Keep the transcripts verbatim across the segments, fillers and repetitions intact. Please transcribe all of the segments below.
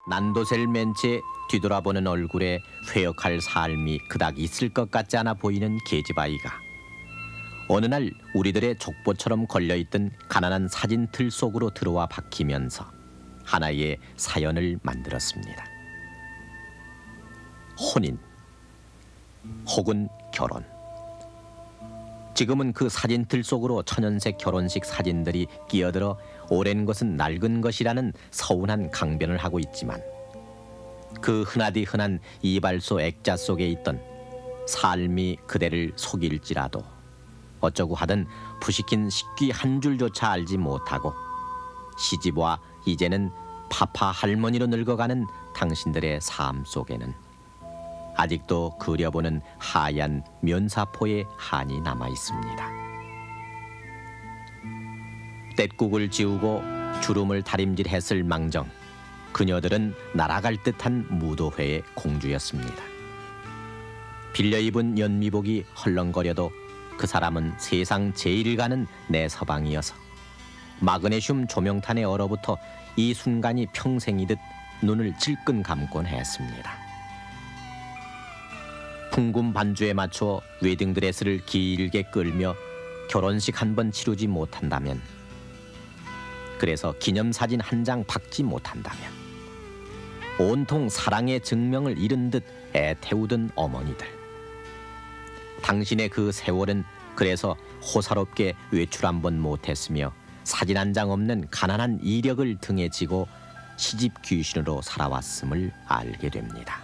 난도셀 맨체 뒤돌아보는 얼굴에 회역할 삶이 그닥 있을 것 같지 않아 보이는 계집아이가 어느 날 우리들의 족보처럼 걸려있던 가난한 사진틀 속으로 들어와 박히면서 하나의 사연을 만들었습니다. 혼인 혹은 결혼. 지금은 그 사진틀 속으로 천연색 결혼식 사진들이 끼어들어 오랜 것은 낡은 것이라는 서운한 강변을 하고 있지만 그 흔하디 흔한 이발소 액자 속에 있던 삶이 그대를 속일지라도 어쩌고 하든 부식힌 식귀 한 줄조차 알지 못하고 시집와 이제는 파파 할머니로 늙어가는 당신들의 삶 속에는 아직도 그려보는 하얀 면사포의 한이 남아 있습니다. 땔국을 지우고 주름을 다림질했을 망정 그녀들은 날아갈 듯한 무도회의 공주였습니다. 빌려 입은 연미복이 헐렁거려도 그 사람은 세상 제일 가는 내 서방이어서 마그네슘 조명탄에 얼어붙어 이 순간이 평생이듯 눈을 질끈 감곤 했습니다. 풍금 반주에 맞춰 웨딩드레스를 길게 끌며 결혼식 한 번 치르지 못한다면, 그래서 기념사진 한 장 박지 못한다면, 온통 사랑의 증명을 잃은 듯 애태우던 어머니들. 당신의 그 세월은 그래서 호사롭게 외출 한 번 못했으며 사진 한 장 없는 가난한 이력을 등에 지고 시집 귀신으로 살아왔음을 알게 됩니다.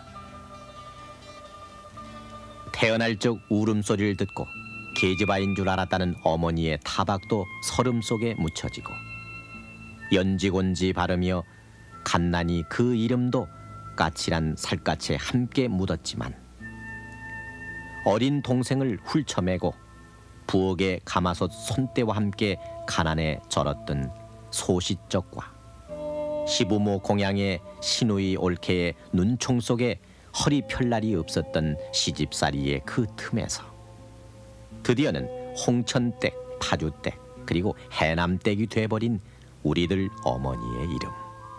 태어날 적 울음소리를 듣고 계집아인 줄 알았다는 어머니의 타박도 설음 속에 묻혀지고 연지곤지 바르며 갓난이 그 이름도 까칠한 살갗에 함께 묻었지만 어린 동생을 훌쳐매고 부엌의 가마솥 손때와 함께 가난에 절었던 소시적과 시부모 공양의 시누이 올케의 눈총 속에 허리 펼 날이 없었던 시집살이의 그 틈에서 드디어는 홍천댁, 파주댁, 그리고 해남댁이 돼버린 우리들 어머니의 이름.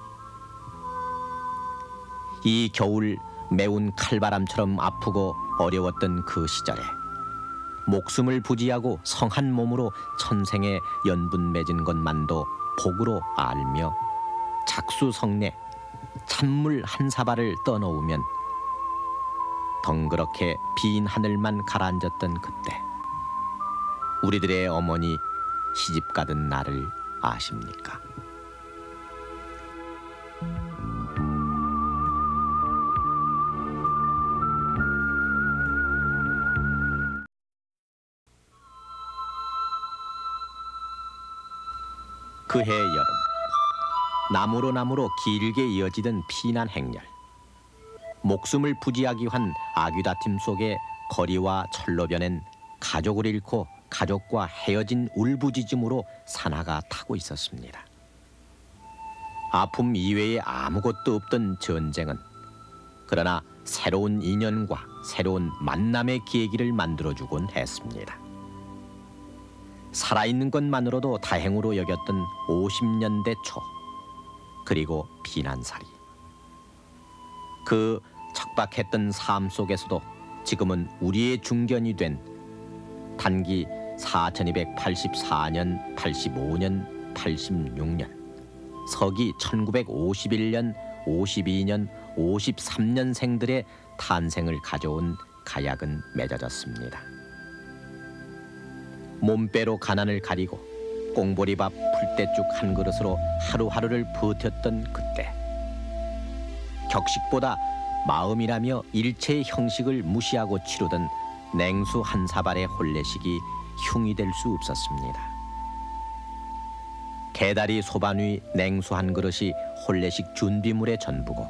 이 겨울 매운 칼바람처럼 아프고 어려웠던 그 시절에 목숨을 부지하고 성한 몸으로 천생에 연분 맺은 것만도 복으로 알며 작수성내 찬물 한 사발을 떠놓으면 덩그렇게 빈 하늘만 가라앉았던 그때 우리들의 어머니 시집 가던 날을 아십니까? 그해 여름 나무로 나무로 길게 이어지던 피난 행렬. 목숨을 부지하기 위한 아귀다툼 속에 거리와 철로변엔 가족을 잃고 가족과 헤어진 울부짖음으로 산하가 타고 있었습니다. 아픔 이외에 아무것도 없던 전쟁은 그러나 새로운 인연과 새로운 만남의 계기를 만들어주곤 했습니다. 살아있는 것만으로도 다행으로 여겼던 오십 년대 초, 그리고 피난살이. 그 척박했던 삶 속에서도 지금은 우리의 중견이 된 단기 사천이백팔십사 년, 팔십오 년, 팔십육 년, 서기 천구백오십일 년, 오십이 년, 오십삼 년생들의 탄생을 가져온 가약은 맺어졌습니다. 몸빼로 가난을 가리고 꽁보리밥 풀대죽 한 그릇으로 하루하루를 버텼던 그때, 격식보다 마음이라며 일체의 형식을 무시하고 치르던 냉수 한 사발의 혼례식이 흉이 될 수 없었습니다. 개다리 소반 위 냉수 한 그릇이 혼례식 준비물의 전부고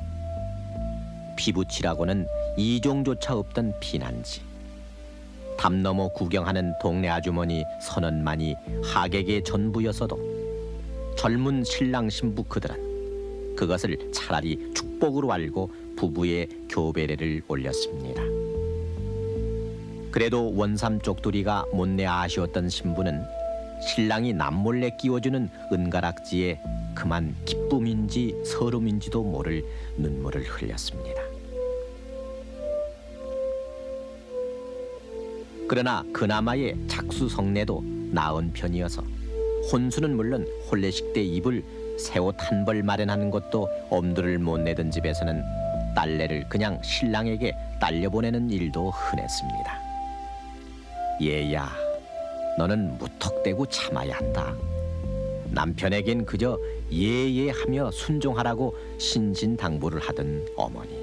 피부치라고는 이종조차 없던 피난지, 담 넘어 구경하는 동네 아주머니 선언만이 하객의 전부였어도 젊은 신랑 신부 그들은 그것을 차라리 축복으로 알고 부부의 교배례를 올렸습니다. 그래도 원삼 쪽두리가 못내 아쉬웠던 신부는 신랑이 남몰래 끼워주는 은가락지에 그만 기쁨인지 서름인지도 모를 눈물을 흘렸습니다. 그러나 그나마의 작수성내도 나은 편이어서 혼수는 물론 혼례식 때 입을 새 옷 한 벌 마련하는 것도 엄두를 못 내던 집에서는 딸내를 그냥 신랑에게 딸려보내는 일도 흔했습니다. 얘야, 너는 무턱대고 참아야 한다. 남편에겐 그저 예예하며 순종하라고 신신당부를 하던 어머니.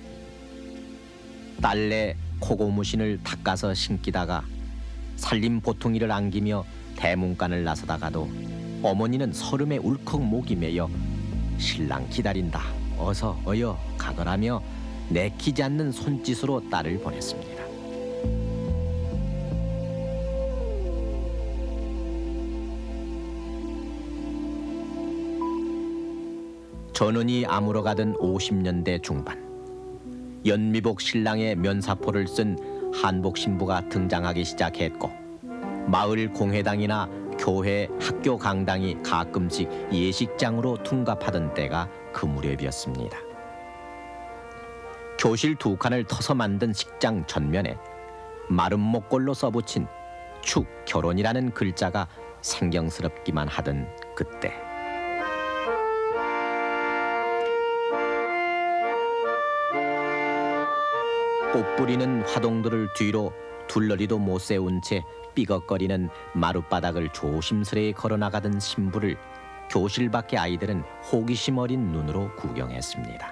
딸내 코고무신을 닦아서 신기다가 살림 보통이를 안기며 대문간을 나서다가도 어머니는 설음에 울컥 목이 메여 신랑 기다린다, 어서 어여 가거라며 내키지 않는 손짓으로 딸을 보냈습니다. 전운이 아물어가던 오십 년대 중반, 연미복 신랑의 면사포를 쓴 한복 신부가 등장하기 시작했고 마을 공회당이나 교회, 학교 강당이 가끔씩 예식장으로 둔갑하던 때가 그 무렵이었습니다. 교실 두 칸을 터서 만든 식장 전면에 마른 목골로 써붙인 축 결혼이라는 글자가 생경스럽기만 하던 그때, 꽃뿌리는 화동들을 뒤로 둘러리도 못 세운 채 삐걱거리는 마룻바닥을 조심스레 걸어나가던 신부를 교실 밖의 아이들은 호기심 어린 눈으로 구경했습니다.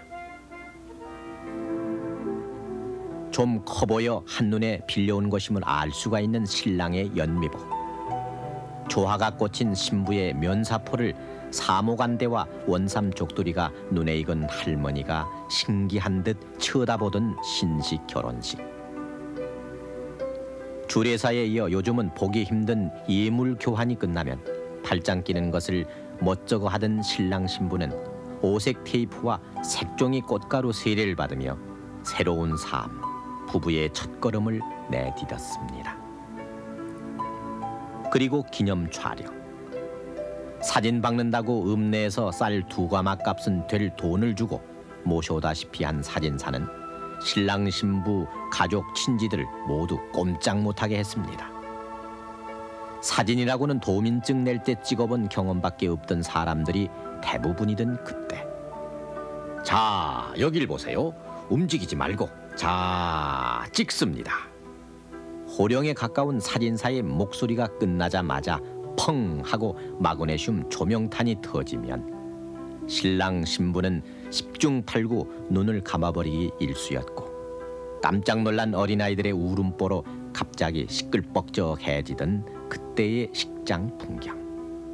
좀 커 보여 한눈에 빌려온 것임을 알 수가 있는 신랑의 연미복, 조화가 꽂힌 신부의 면사포를 사모간대와 원삼 족두리가 눈에 익은 할머니가 신기한 듯 쳐다보던 신식 결혼식. 주례사에 이어 요즘은 보기 힘든 예물 교환이 끝나면 팔짱 끼는 것을 멋쩍어 하던 신랑 신부는 오색 테이프와 색종이 꽃가루 세례를 받으며 새로운 삶, 부부의 첫걸음을 내디뎠습니다. 그리고 기념 촬영. 사진 박는다고 읍내에서 쌀 두 가마 값은 될 돈을 주고 모셔오다시피 한 사진사는 신랑 신부 가족 친지들을 모두 꼼짝 못하게 했습니다. 사진이라고는 도민증 낼 때 찍어본 경험밖에 없던 사람들이 대부분이던 그때, 자, 여길 보세요. 움직이지 말고 자, 찍습니다. 호령에 가까운 사진사의 목소리가 끝나자마자 펑 하고 마그네슘 조명탄이 터지면 신랑 신부는 십중팔구 눈을 감아버리기 일쑤였고 깜짝 놀란 어린아이들의 울음보로 갑자기 시끌벅적해지던 그때의 식장 풍경.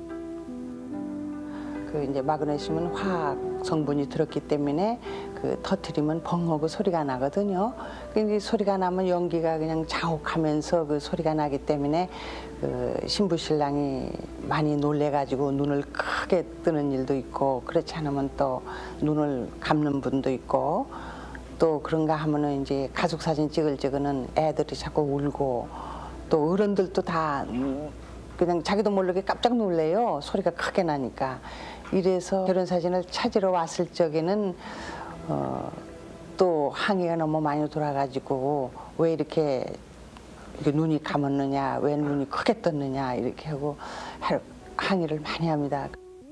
그 이제 마그네슘은 화학 성분이 들었기 때문에 그 터트리면 펑하고 소리가 나거든요. 근데 소리가 나면 연기가 그냥 자욱하면서 그 소리가 나기 때문에 그 신부 신랑이 많이 놀래가지고 눈을 크게 뜨는 일도 있고, 그렇지 않으면 또 눈을 감는 분도 있고, 또 그런가 하면은 이제 가족 사진 찍을 적에는 애들이 자꾸 울고, 또 어른들도 다 그냥 자기도 모르게 깜짝 놀래요. 소리가 크게 나니까. 이래서 결혼사진을 찾으러 왔을 적에는 어, 또 항의가 너무 많이 돌아가지고 왜 이렇게, 이렇게 눈이 감았느냐, 왜 눈이 크게 떴느냐 이렇게 하고 항의를 많이 합니다.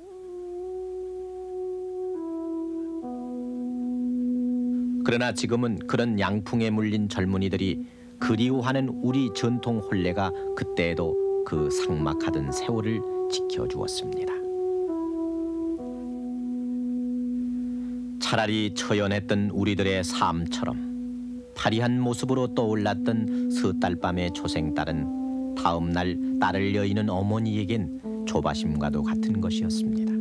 그러나 지금은 그런 양풍에 물린 젊은이들이 그리워하는 우리 전통 혼례가 그때에도 그 삭막하던 세월을 지켜주었습니다. 차라리 처연했던 우리들의 삶처럼 파리한 모습으로 떠올랐던 서딸밤의 초생딸은 다음 날 딸을 여의는 어머니에겐 조바심과도 같은 것이었습니다.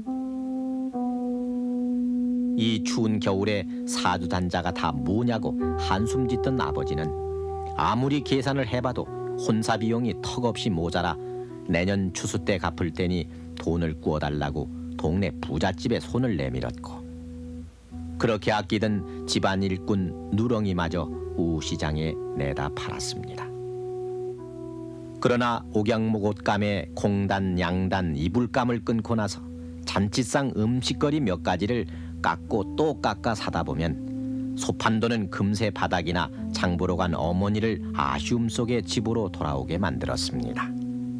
이 추운 겨울에 사주단자가 다 뭐냐고 한숨 짓던 아버지는 아무리 계산을 해봐도 혼사 비용이 턱없이 모자라 내년 추수 때 갚을 테니 돈을 구워달라고 동네 부잣집에 손을 내밀었고, 그렇게 아끼던 집안 일꾼 누렁이마저 우시장에 내다 팔았습니다. 그러나 옥양목 옷감에 공단, 양단, 이불감을 끊고 나서 잔치상 음식거리 몇 가지를 깎고 또 깎아 사다 보면 소판도는 금세 바닥이나 장보러 간 어머니를 아쉬움 속에 집으로 돌아오게 만들었습니다.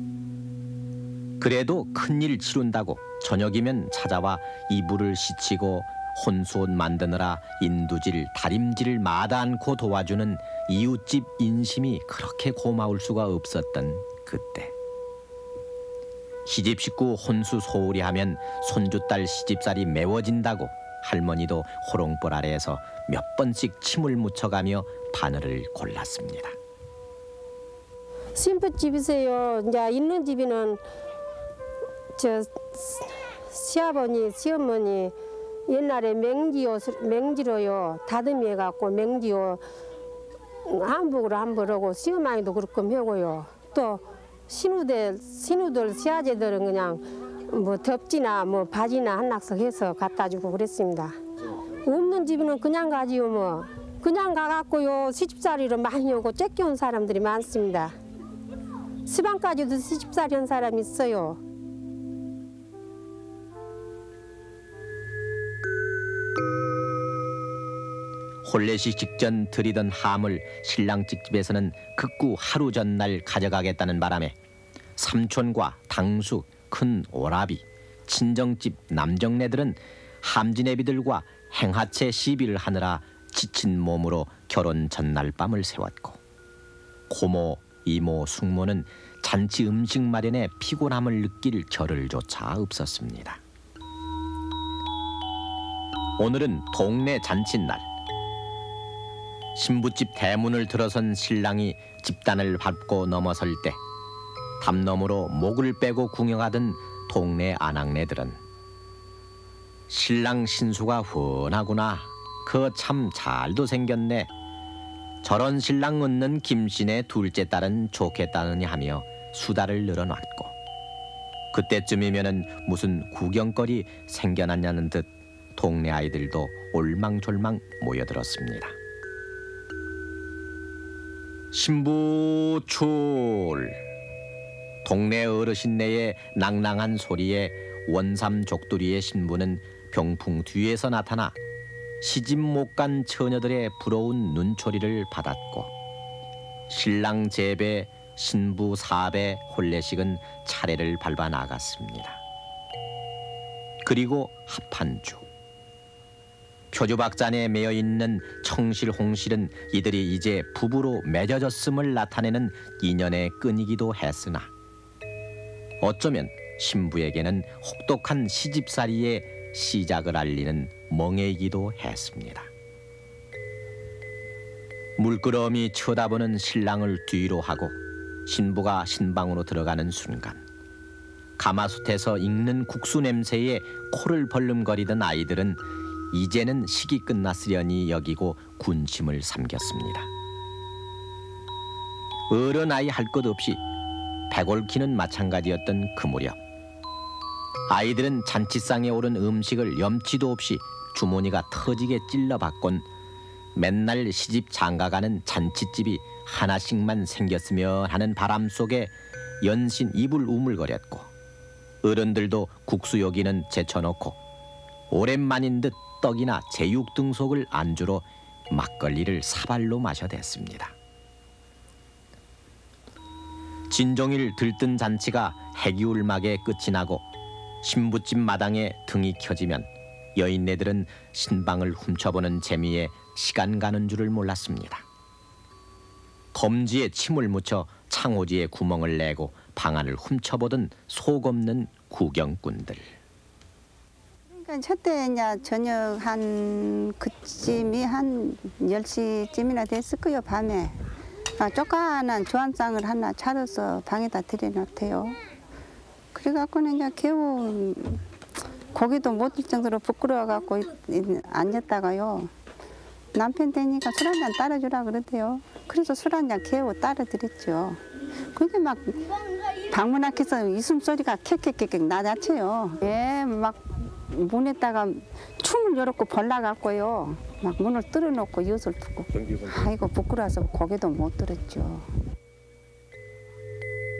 그래도 큰일 치룬다고 저녁이면 찾아와 이불을 씻히고 혼수옷 만드느라 인두질, 다림질을 마다 않고 도와주는 이웃집 인심이 그렇게 고마울 수가 없었던 그때. 시집 식구 혼수 소홀히 하면 손주딸 시집살이 메워진다고 할머니도 호롱불 아래에서 몇 번씩 침을 묻혀가며 바늘을 골랐습니다. 신부집이세요. 이제 있는 집에는 저 시아버니, 시어머니 옛날에 맹지요, 맹지로요 다듬이 해갖고 맹지요 한복으로 한번 하고 시어머니도 그렇게 하고요. 또 신우들, 신우들 시아제들은 그냥 뭐 덮지나 뭐 바지나 한낙석 해서 갖다 주고 그랬습니다. 없는 집은 그냥 가지요 뭐. 그냥 가갖고요 시집살이로 많이 오고 쫓겨온 사람들이 많습니다. 시방까지도 시집살이 한 사람이 있어요. 혼례식 직전 들이던 함을 신랑집 집에서는 극구 하루 전날 가져가겠다는 바람에 삼촌과 당수, 큰 오라비, 친정집 남정네들은 함지내비들과 행하체 시비를 하느라 지친 몸으로 결혼 전날 밤을 새웠고 고모, 이모, 숙모는 잔치 음식 마련에 피곤함을 느낄 겨를조차 없었습니다. 오늘은 동네 잔칫날. 신부집 대문을 들어선 신랑이 집단을 밟고 넘어설 때 담너머로 목을 빼고 궁여하던 동네 아낙네들은 신랑 신수가 훤하구나. 그 참 잘도 생겼네. 저런 신랑 얻는 김씨네 둘째 딸은 좋겠다느니 하며 수다를 늘어놨고 그때쯤이면은 무슨 구경거리 생겨났냐는 듯 동네 아이들도 올망졸망 모여들었습니다. 신부 출. 동네 어르신네의 낭낭한 소리에 원삼 족두리의 신부는 병풍 뒤에서 나타나 시집 못 간 처녀들의 부러운 눈초리를 받았고 신랑 제배, 신부 사배 혼례식은 차례를 밟아 나갔습니다. 그리고 합한주. 표주박잔에 매여있는 청실, 홍실은 이들이 이제 부부로 맺어졌음을 나타내는 인연의 끈이기도 했으나 어쩌면 신부에게는 혹독한 시집살이의 시작을 알리는 멍해이기도 했습니다. 물끄러미 쳐다보는 신랑을 뒤로 하고 신부가 신방으로 들어가는 순간 가마솥에서 익는 국수 냄새에 코를 벌름거리던 아이들은 이제는 식이 끝났으려니 여기고 군침을 삼켰습니다. 어른아이 할 것 없이 배골키는 마찬가지였던 그 무렵 아이들은 잔치상에 오른 음식을 염치도 없이 주머니가 터지게 찔러봤곤 맨날 시집 장가가는 잔치집이 하나씩만 생겼으면 하는 바람 속에 연신 입을 우물거렸고 어른들도 국수 여기는 제쳐놓고 오랜만인 듯 떡이나 제육 등속을 안주로 막걸리를 사발로 마셔댔습니다. 진종일 들뜬 잔치가 해기울막에 끝이 나고 신부집 마당에 등이 켜지면 여인네들은 신방을 훔쳐보는 재미에 시간 가는 줄을 몰랐습니다. 검지에 침을 묻혀 창호지에 구멍을 내고 방 안을 훔쳐보던 속 없는 구경꾼들. 그러니까 저때 이제 저녁 한 그쯤이 한 열 시쯤이나 됐을 거요 밤에. 아, 쪼까난 조안상을 하나 차려서 방에다 들여놓대요. 그래갖고는 이제 겨우 고기도 못 들 정도로 부끄러워갖고 앉았다가요. 남편 되니까 술 한잔 따라주라 그러대요. 그래서 술 한잔 겨우 따라드렸죠. 그게 막 방문 앞에서 이숨소리가 캑캑캑 나자쳐요. 예, 막 문에다가 춤을 열었고 벌라갖고요. 막 문을 뚫어놓고 엿을 두고. 아이고 부끄러워서 고개도 못 들었죠.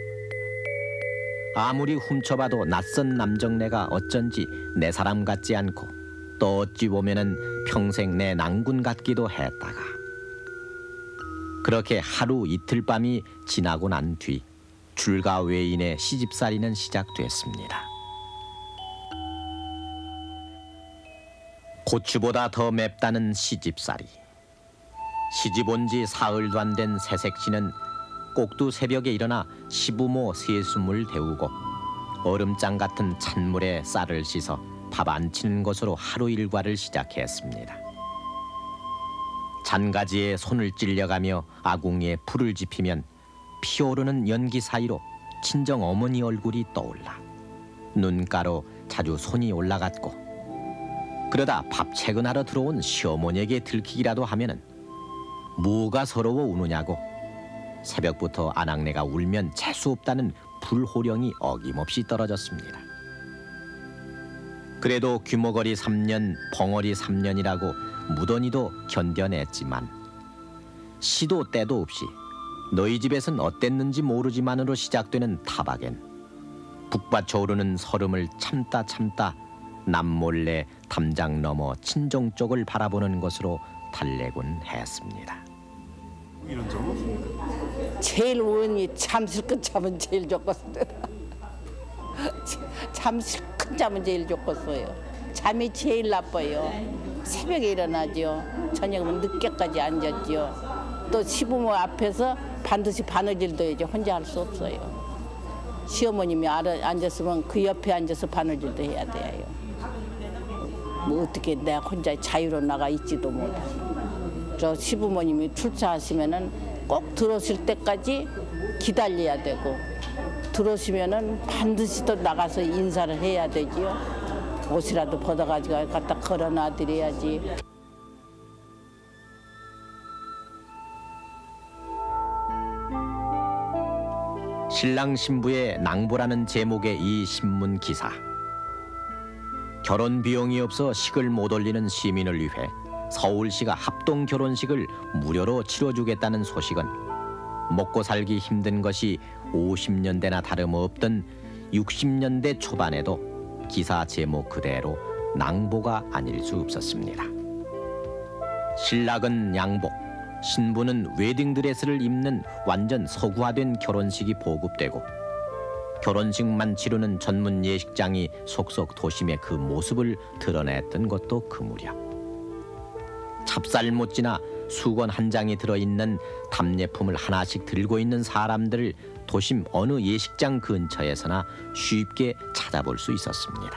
아무리 훔쳐봐도 낯선 남정네가 어쩐지 내 사람 같지 않고 또 어찌 보면은 평생 내 낭군 같기도 했다가 그렇게 하루 이틀 밤이 지나고 난 뒤 줄가 외인의 시집살이는 시작됐습니다. 고추보다 더 맵다는 시집살이. 시집 온 지 사흘도 안 된 새색시는 꼭두 새벽에 일어나 시부모 세수물 데우고 얼음장 같은 찬물에 쌀을 씻어 밥 안 치는 것으로 하루 일과를 시작했습니다. 잔가지에 손을 찔려가며 아궁이에 불을 지피면 피오르는 연기 사이로 친정 어머니 얼굴이 떠올라 눈가로 자주 손이 올라갔고 그러다 밥 채근하러 들어온 시어머니에게 들키기라도 하면은 뭐가 서러워 우느냐고 새벽부터 아낙네가 울면 재수 없다는 불호령이 어김없이 떨어졌습니다. 그래도 귀머거리 삼 년, 벙어리 삼 년이라고 무던히도 견뎌냈지만 시도 때도 없이 너희 집에선 어땠는지 모르지만으로 시작되는 타박엔 북받쳐 오르는 설움을 참다 참다 남몰래 담장 넘어 친정 쪽을 바라보는 것으로 달래곤 했습니다. 이런 점은? 제일 원이 잠실큰 잠은 제일 좋겠어요. 잠실큰 잠은 제일 좋겠어요. 잠이 제일 나빠요. 새벽에 일어나죠. 저녁은 늦게까지 앉았죠. 또 시부모 앞에서 반드시 바느질도 해야죠. 혼자 할 수 없어요. 시어머님이 앉았으면 그 옆에 앉아서 바느질도 해야 돼요. 뭐 어떻게 내가 혼자 자유로 나가 있지도 못해. 저 시부모님이 출차하시면은 꼭 들어오실 때까지 기다려야 되고 들어오시면은 반드시 또 나가서 인사를 해야 되지요. 옷이라도 벗어가지고 갖다 걸어놔 드려야지. 신랑 신부의 낭보라는 제목의 이 신문 기사. 결혼 비용이 없어 식을 못 올리는 시민을 위해 서울시가 합동 결혼식을 무료로 치러주겠다는 소식은 먹고 살기 힘든 것이 오십 년대나 다름없던 육십 년대 초반에도 기사 제목 그대로 낭보가 아닐 수 없었습니다. 신랑은 양복, 신부는 웨딩드레스를 입는 완전 서구화된 결혼식이 보급되고 결혼식만 치르는 전문 예식장이 속속 도심의 그 모습을 드러냈던 것도 그 무렵. 찹쌀 못지나 수건 한 장이 들어있는 답례품을 하나씩 들고 있는 사람들을 도심 어느 예식장 근처에서나 쉽게 찾아볼 수 있었습니다.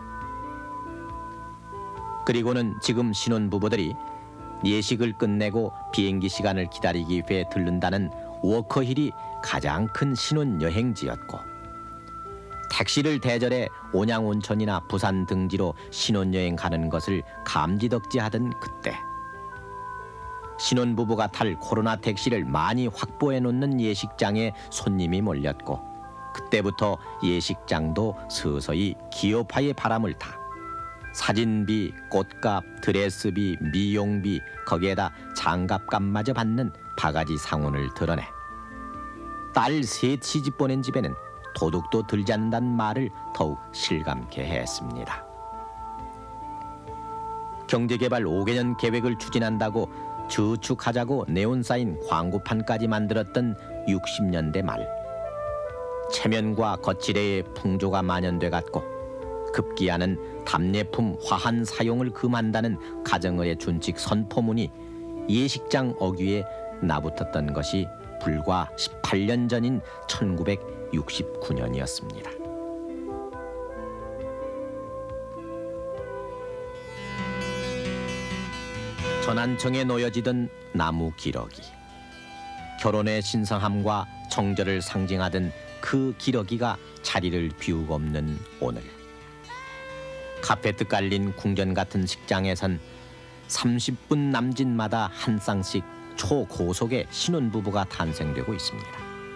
그리고는 지금 신혼부부들이 예식을 끝내고 비행기 시간을 기다리기 위해 들른다는 워커힐이 가장 큰 신혼여행지였고 택시를 대절해 온양온천이나 부산 등지로 신혼여행 가는 것을 감지덕지하던 그때 신혼부부가 탈 코로나 택시를 많이 확보해 놓는 예식장에 손님이 몰렸고 그때부터 예식장도 서서히 기업화의 바람을 타 사진비, 꽃값, 드레스비, 미용비, 거기에다 장갑값마저 받는 바가지 상혼을 드러내 딸 셋 시집 보낸 집에는 도둑도 들지 않는다는 말을 더욱 실감케 했습니다. 경제개발 오 개년 계획을 추진한다고 저축하자고 네온 쌓인 광고판까지 만들었던 육십 년대 말 체면과 거칠의 풍조가 만연돼 갔고 급기야는 답례품 화한 사용을 금한다는 가정의의 준칙 선포문이 예식장 어귀에 나붙었던 것이 불과 십팔 년 전인 천구백육십구 년이었습니다. 전안청에 놓여지던 나무 기러기. 결혼의 신성함과 정절을 상징하던 그 기러기가 자리를 비우고 없는 오늘. 카페트 깔린 궁전 같은 식장에선 삼십 분 남짓마다 한 쌍씩 초고속의 신혼부부가 탄생되고 있습니다.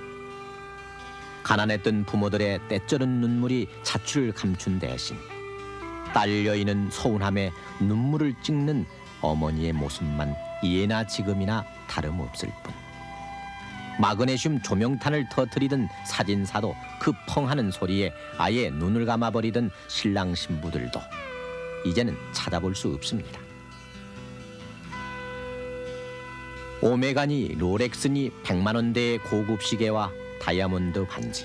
가난했던 부모들의 때쩌는 눈물이 자취를 감춘 대신 딸 여인은 서운함에 눈물을 찍는 어머니의 모습만 예나 지금이나 다름없을 뿐. 마그네슘 조명탄을 터뜨리던 사진사도 그 펑하는 소리에 아예 눈을 감아버리던 신랑 신부들도 이제는 찾아볼 수 없습니다. 오메가니 롤렉스니 백만 원대의 고급 시계와 다이아몬드 반지,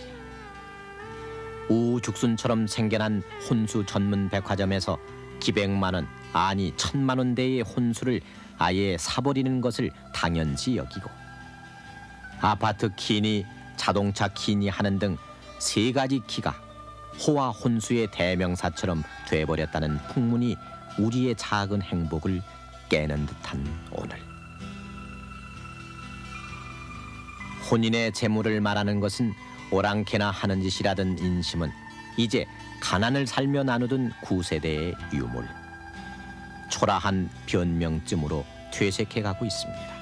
우죽순처럼 생겨난 혼수 전문 백화점에서 기백만 원, 아니 천만 원대의 혼수를 아예 사버리는 것을 당연시 여기고, 아파트 키니, 자동차 키니 하는 등 세 가지 키가 호화 혼수의 대명사처럼 돼버렸다는 풍문이 우리의 작은 행복을 깨는 듯한 오늘. 혼인의 재물을 말하는 것은 오랑캐나 하는 짓이라던 인심은 이제 가난을 살며 나누던 구세대의 유물, 초라한 변명쯤으로 퇴색해가고 있습니다.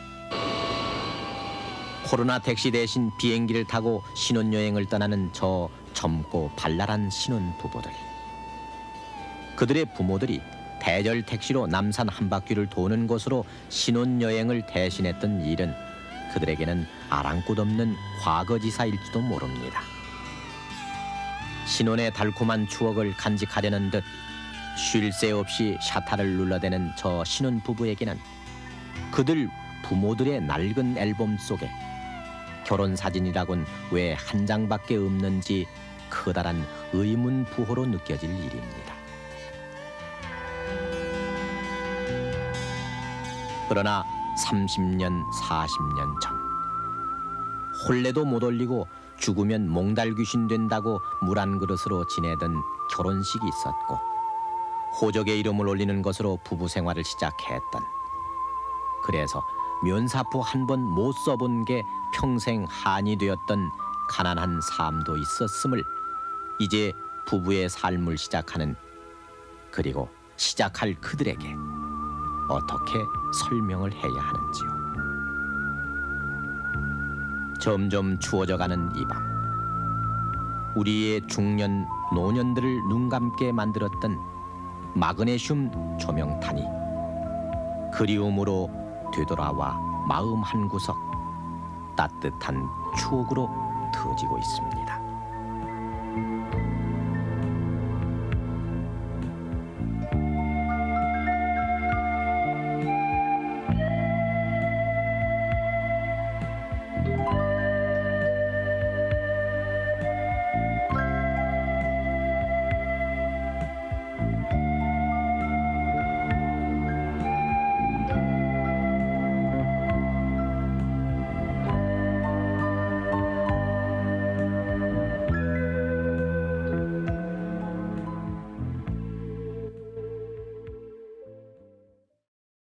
코로나 택시 대신 비행기를 타고 신혼여행을 떠나는 저 젊고 발랄한 신혼부부들. 그들의 부모들이 대절 택시로 남산 한 바퀴를 도는 것으로 신혼여행을 대신했던 일은 그들에게는 아랑곳 없는 과거지사일지도 모릅니다. 신혼의 달콤한 추억을 간직하려는 듯 쉴 새 없이 샤타를 눌러대는 저 신혼부부에게는 그들 부모들의 낡은 앨범 속에 결혼사진이라곤 왜 한 장밖에 없는지 커다란 의문부호로 느껴질 일입니다. 그러나 삼십 년, 사십 년 전, 혼례도 못 올리고 죽으면 몽달귀신 된다고 물 한 그릇으로 지내던 결혼식이 있었고, 호적의 이름을 올리는 것으로 부부 생활을 시작했던, 그래서 면사포 한 번 못 써본 게 평생 한이 되었던 가난한 삶도 있었음을 이제 부부의 삶을 시작하는, 그리고 시작할 그들에게 어떻게 설명을 해야 하는지요. 점점 추워져가는 이 밤, 우리의 중년, 노년들을 눈 감게 만들었던 마그네슘 조명탄이 그리움으로 되돌아와 마음 한구석 따뜻한 추억으로 터지고 있습니다.